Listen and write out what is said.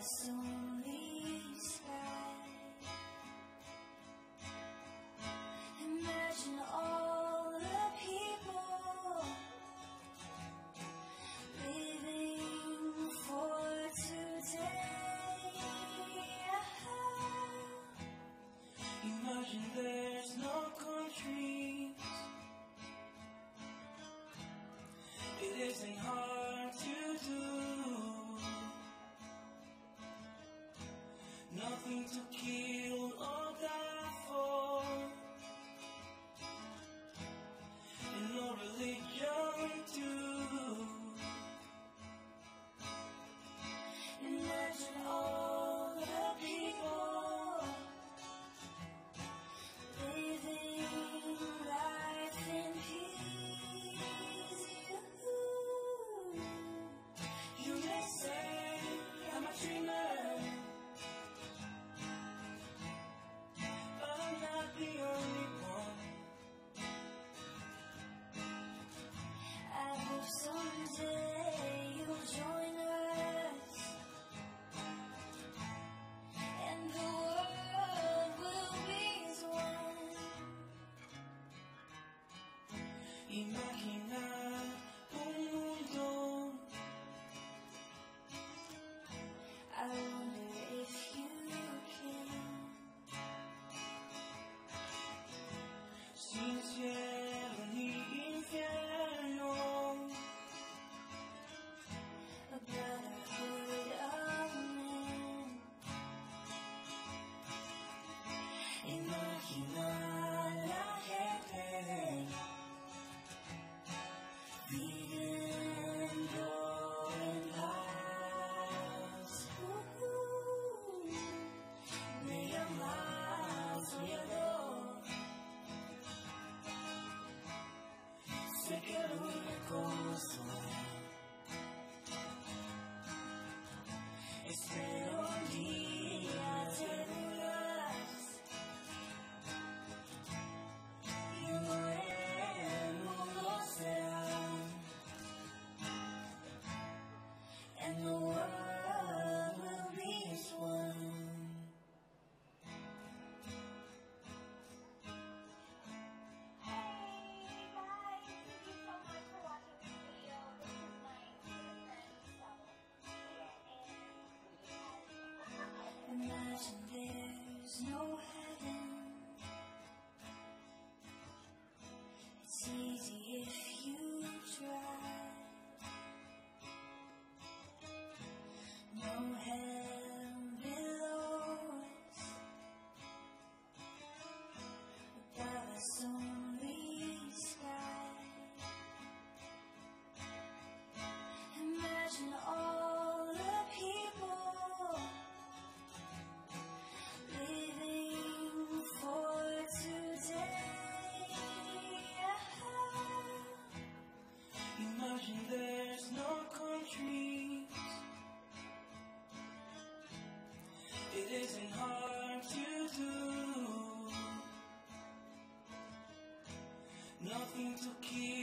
this lonely sky. Imagine all the people living for today. Imagine there's no countries. It isn't hard to do. Nothing to kill or die for, and no religion too. Imagine all the people living life in peace. You may say I'm a dreamer, but I'm not the only one. I hope someday you'll join us, and the world will be as one. Imagina un mundo. I wonder if you can. Sin cielo ni infierno, A brotherhood of men. imagina la gente viviendo en paz. Me llamas miedo, sé que el único soy. Espero un día te duras y un buen mundo será, and the world will be as one. Hey guys, thank you so much for watching this video. This is my dear friend Stella. Imagine there's no heaven. It's easy if you try. No hell below us, above us only sky. Imagine all the people living for today. Imagine there's no countries. It isn't hard to do. Nothing to kill